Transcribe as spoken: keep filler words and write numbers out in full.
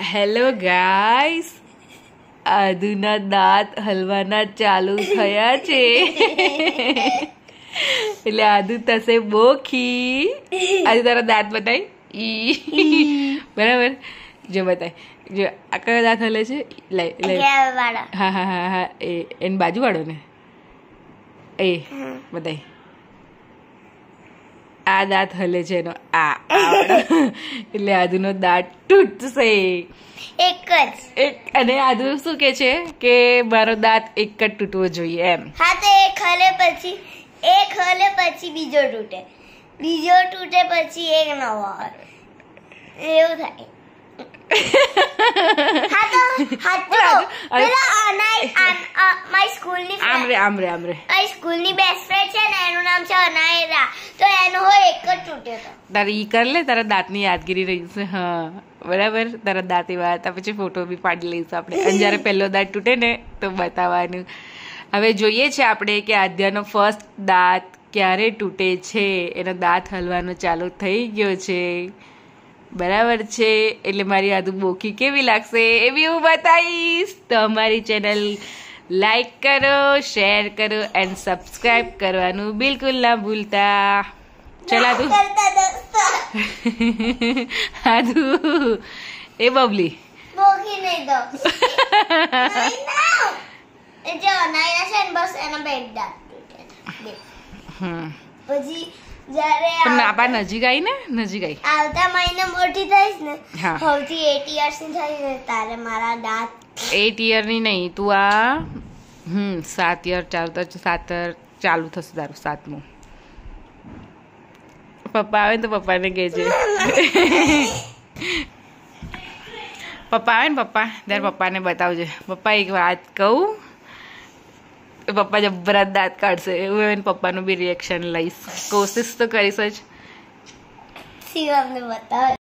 Hello guys, આદુના દાંત હલવાના ચાલુ થયા છે. એટલે આદુ થશે બોખી. આદુ તારા દાંત બતાય. બરાબર, જો બતાય. જો આ કયો દાંત હલે છે? લઈ લઈ. હા હા હા હા એ એની બાજુ વાળો ને એ બતાય. આ દાંત હલે છે એનો આ એટલે આદુનો દાંત તૂટશે. એક જ એક અને આદુ શું કે છે કે મારો દાંત એક જ તૂટવો જોઈએ એમ. હા તો એક હલે પછી એક હલે પછી બીજો તૂટે, બીજો તૂટે પછી એક નવો આવે, એવું થાય. હા તો હા તો પેલા અનાય મારી સ્કૂલની આમરે આમરે આમરે મારી સ્કૂલની બેસ્ટ ફ્રેન્ડ છે ને, એનું નામ છે અનાયરા, તો એનો હોય એક જ તૂટ્યો તો. તારે ઈ કર લે, તારા દાંતની યાદગીરી રહી છે. હા બરાબર, તારા દાંત એવા હતા, પછી ફોટો બી પાડી લઈશું આપણે. અને જ્યારે પહેલો દાંત તૂટે ને તો બતાવવાનું. હવે જોઈએ છે આપણે કે આદ્યાનો ફર્સ્ટ દાંત ક્યારે તૂટે છે. એનો દાંત હલવાનો ચાલુ થઈ ગયો છે. બરાબર છે, એટલે મારી આદુ બોખી કેવી લાગશે એ બી હું બતાવીશ. તો અમારી ચેનલ લાઈક કરો, શેર કરો એન્ડ સબસ્ક્રાઈબ કરવાનું બિલકુલ ના ભૂલતા. ચલ આદુ. આદુ એ બબલી બોખી નહીં દો. એ જે અનાયરા છે ને, બસ એના બે દાંત તૂટે. હમ પછી જ્યારે નાપા નજીક આવી ને નજીક આવી આવતા મહિને મોટી થઈશ ને, હા. સૌથી એટ યર્સ ની થઈ ને, તારે મારા દાંત એટ યર ની નહીં, તું આ હમ સાત યર ચાલુ તો સાત ચાલુ થશે તારું સાતમું. પપ્પા આવે ને તો પપ્પાને કહેજે. પપ્પા આવે ને પપ્પા ત્યારે પપ્પાને બતાવજે. પપ્પા એક વાત કહું, પપ્પા જબરા દાંત કાઢશે એવું એને પપ્પાનું બી રિએક્શન લઈશ. કોશિશ તો કરીશ જ. શિવમને બતાવ.